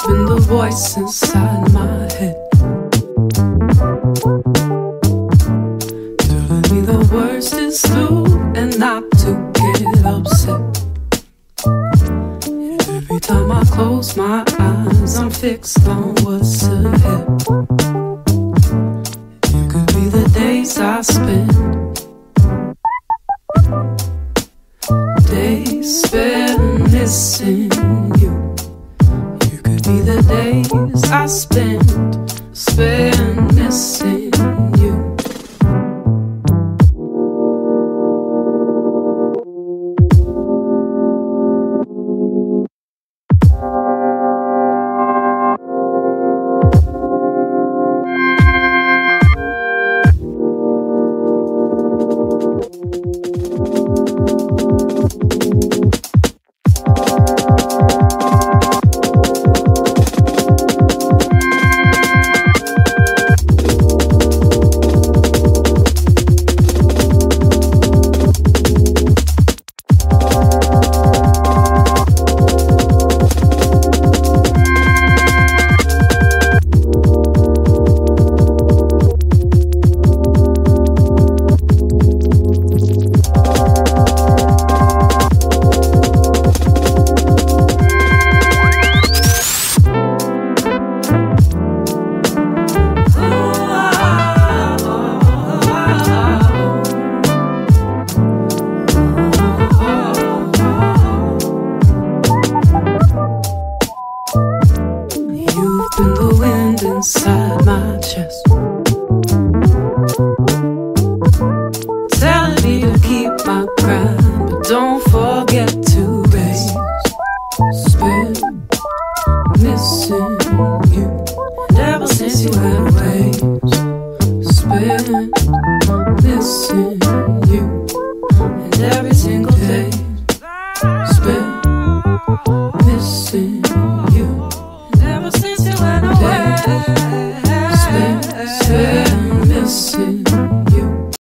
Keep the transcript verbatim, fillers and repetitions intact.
been the voice inside my head, telling me the worst is through and not to get upset. And every time I close my eyes, I'm fixed on what's ahead. You could be the days I spend, days spent missing you. You could be the days I spend, spend missing you. Inside my chest, telling me to keep my grind, but don't forget to raise. Spend missing you, and ever since you went away. Spend missing you, and every single day. Spend missing